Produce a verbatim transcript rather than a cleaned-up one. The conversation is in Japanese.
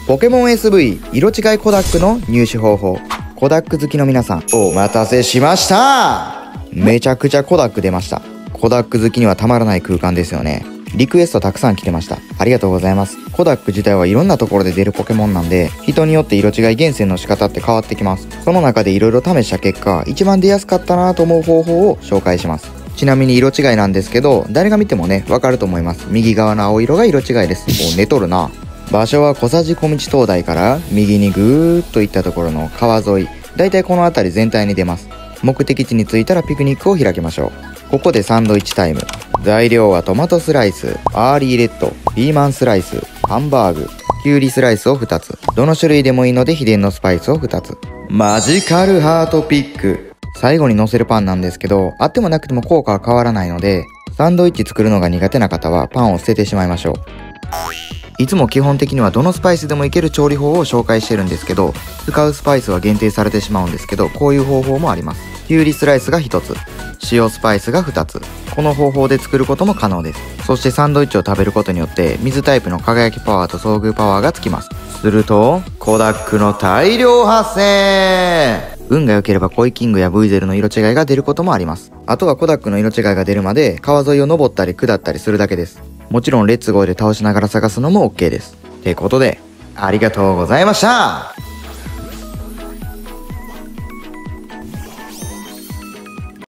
ポケモン エスブイ 色違いコダックの入手方法。コダック好きの皆さん、お待たせしました。めちゃくちゃコダック出ました。コダック好きにはたまらない空間ですよね。リクエストたくさん来てました。ありがとうございます。コダック自体はいろんなところで出るポケモンなんで、人によって色違い厳選の仕方って変わってきます。その中でいろいろ試した結果、一番出やすかったなと思う方法を紹介します。ちなみに色違いなんですけど、誰が見てもね、わかると思います。右側の青色が色違いです。もう寝とるな。場所は小佐治小道灯台から右にぐーっと行ったところの川沿い。だいたいこの辺り全体に出ます。目的地に着いたらピクニックを開きましょう。ここでサンドイッチタイム。材料はトマトスライス、アーリーレッド、ピーマンスライス、ハンバーグ、キュウリスライスをふたつ。どの種類でもいいので秘伝のスパイスをふたつ。マジカルハートピック。最後に乗せるパンなんですけど、あってもなくても効果は変わらないので、サンドイッチ作るのが苦手な方はパンを捨ててしまいましょう。いつも基本的にはどのスパイスでもいける調理法を紹介してるんですけど、使うスパイスは限定されてしまうんですけど、こういう方法もあります。キュウリスライスがひとつ、塩スパイスがふたつ。この方法で作ることも可能です。そしてサンドイッチを食べることによって水タイプの輝きパワーと遭遇パワーがつきます。するとコダックの大量発生。運が良ければコイキングやブイゼルの色違いが出ることもあります。あとはコダックの色違いが出るまで川沿いを登ったり下ったりするだけです。もちろんレッツゴーで倒しながら探すのも OK です。ってことでありがとうございました。